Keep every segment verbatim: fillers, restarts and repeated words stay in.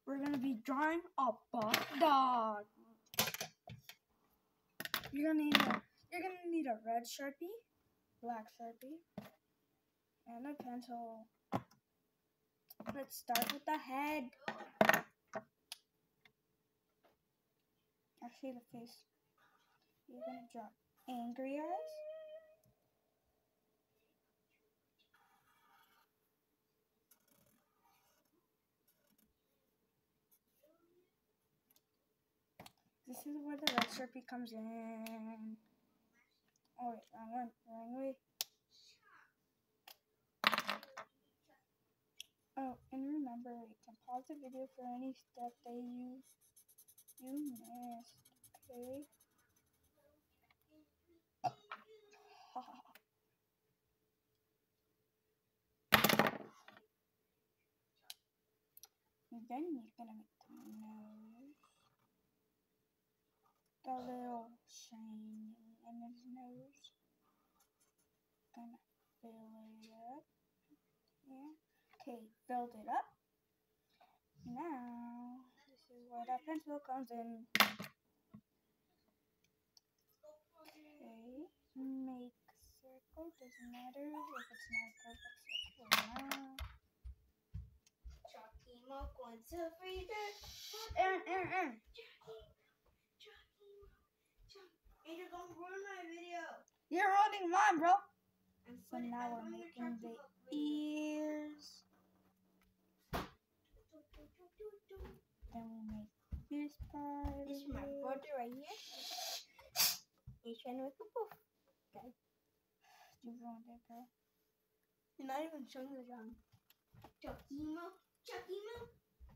we're gonna be drawing a buff dog. You're gonna need a, you're gonna need a red Sharpie, black Sharpie, and a pencil. Let's start with the head. Actually, the face. You're gonna draw angry eyes. This is where the red Sharpie comes in. Oh wait, wrong one, wrong way. Oh, and remember, you can pause the video for any step that you you missed. Okay. And then you're gonna make the nose, the little shiny in his nose. Gonna fill it up. Yeah. Okay, filled it up. Now this is where that pencil comes in. Okay, make circle. Doesn't matter if it's not a perfect circle or not. Going to freezer. Aaron, Aaron, Aaron. And you're gonna ruin my video. You're ruining mine, bro. I'm So putting, now I'm we're doing making your the Chucky video. ears. Then we make this part. This is my of it. brother right here. He's trying to make a poof. Okay. You ruined it, bro. You're not even showing the drawing. Chucky Mo. Chucky Mo.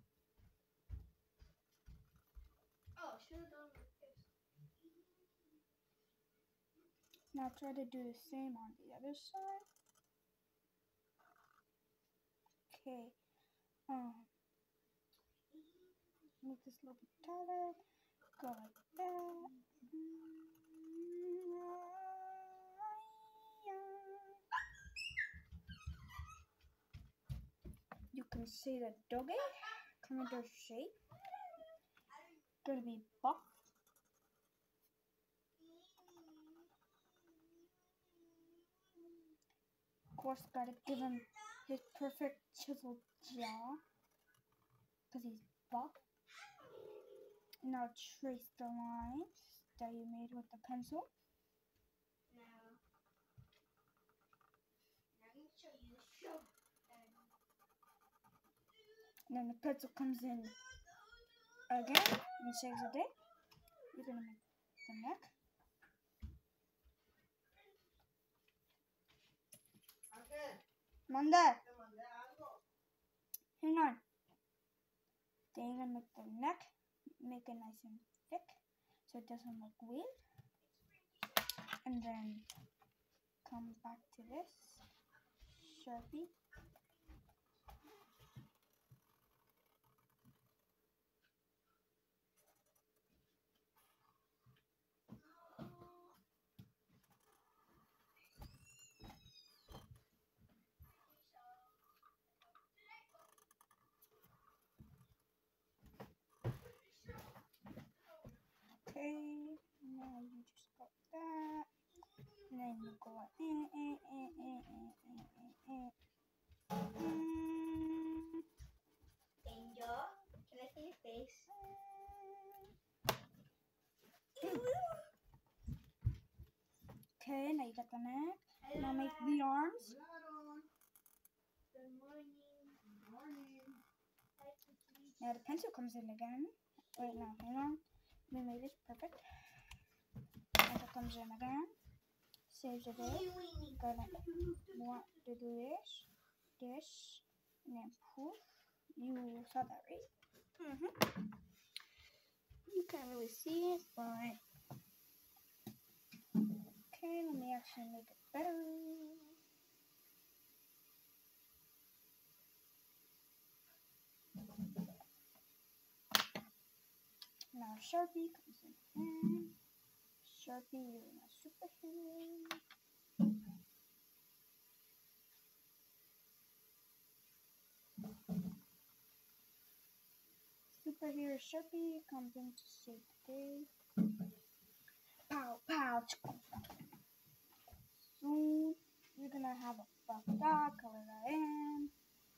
Oh, should have done like this. Now try to do the same on the other side. Okay. Um. Make this a little bit tighter. Go like that. You can see the doggy come into shape. Gonna be buff. Of course, gotta give him his perfect chiseled jaw because he's buff. Now trace the lines that you made with the pencil. Now, now I'm going to show you the show. And then the pencil comes in again and saves the day. You're gonna make the neck. Manda, hang on. Then you're gonna make the neck, make it nice and thick so it doesn't look weird. And then come back to this Sharpie. Okay, now you just go that, and then you go like, eh, eh, eh, eh, eh, eh, eh, eh. Mm. Angel, can I see your face? Okay, now you got the neck. Now make the arms. Good morning. Good morning. Now the pencil comes in again. Wait, no, hang on. We made it perfect. Pencil comes in again. Saves the day. Gonna want to do this, this, and then poof. You saw that, right? Mm-hmm. You can't really see it, but okay, let me actually make it better. Now Sharpie comes in. Sharpie, you're my superhero. Superhero Sharpie comes in to save the day. Pow, pow. Soon, you're gonna have a buff dog, color that in.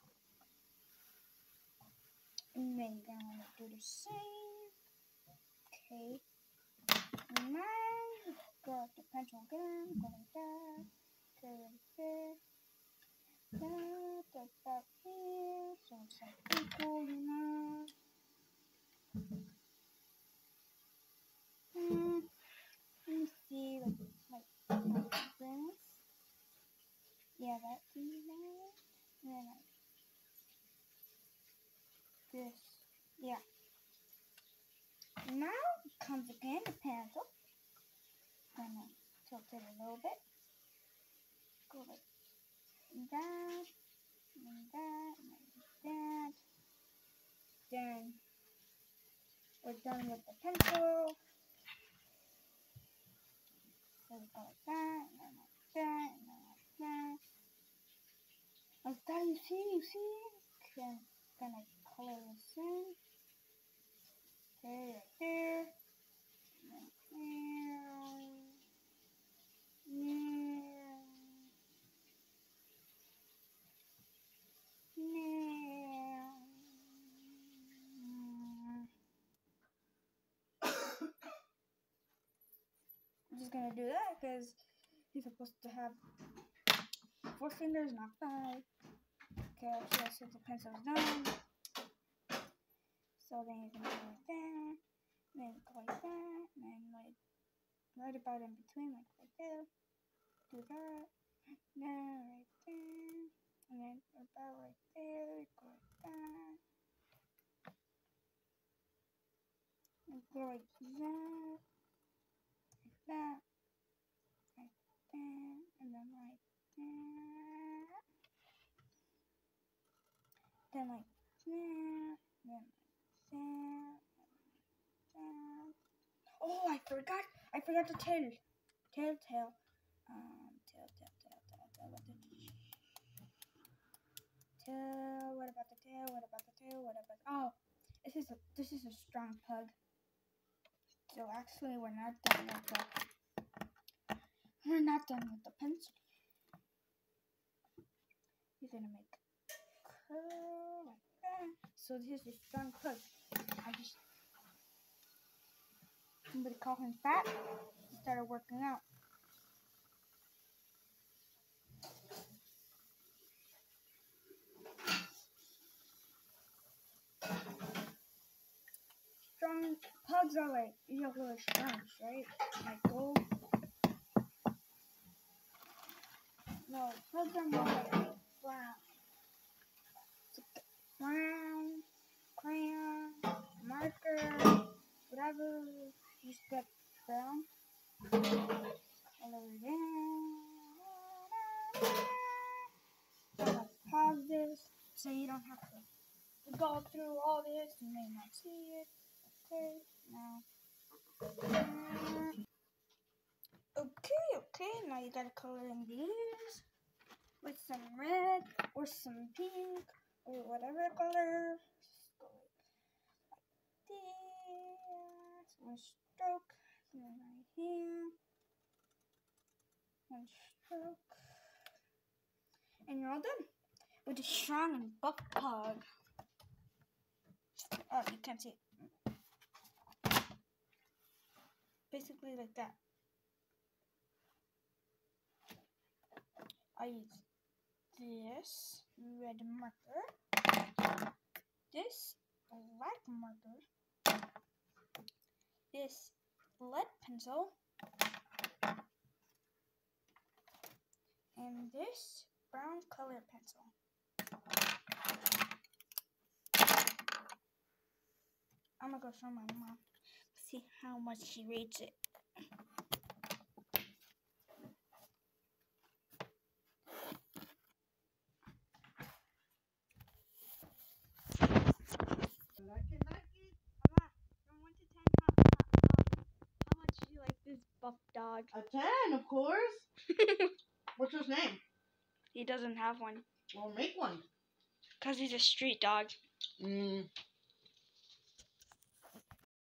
And then you're gonna want to do the same. Okay. And then, go up the pencil again, go like that. Okay, right there. That, that's about here. So it's like equal, you know. Hmm. Let me see, like, like, like this. Yeah, that thing there. And then like this. Yeah. Now comes again the pencil. Gonna tilt it a little bit. Go like that, and that, and that. Then we're done with the pencil. So we go like that, and then like that, and then like that. Like that, you see, you see? Okay, I'm gonna color this in. Okay, right there. And then here. Yeah. Yeah. I'm just gonna do that because he's supposed to have four fingers, not five. Okay, so since the pencil's done, so then you're gonna go like that, then go like that, and then like right about in between, like right there. Do that, then right there, and then about right there, go like that, and go like that, like that, like that, and then like that, then like that, then like that, that. Oh, I forgot, I forgot the tail, tail, tail, um, tail, tail, tail, tail, tail, what the tail, what about the tail, what about the tail, what about, oh, this is a, this is a strong pug. So actually, we're not done with the, we're not done with the pencil. You're gonna make curl like that. So this is a strong pug. I just, somebody call him fat. He started working out. Strong pugs are like yellow stripes, right? Like gold. No, pugs are more like brown. Brown, crayon, marker, whatever you get brown. Color it in. I'm gonna pause this so you don't have to go through all this. You may not see it. Okay, now. Okay, okay, now you gotta color in these with some red or some pink or whatever color. Just go like this. One stroke, and then right here. One stroke. And you're all done with a strong and buff pug. Oh, you can't see it. Basically like that. I use this red marker, this black marker, this lead pencil, and this brown color pencil. I'm gonna go show my mom, see how much she rates it. Buff dog. A ten, of course. What's his name? He doesn't have one. Well, make one. Because he's a street dog. Mm.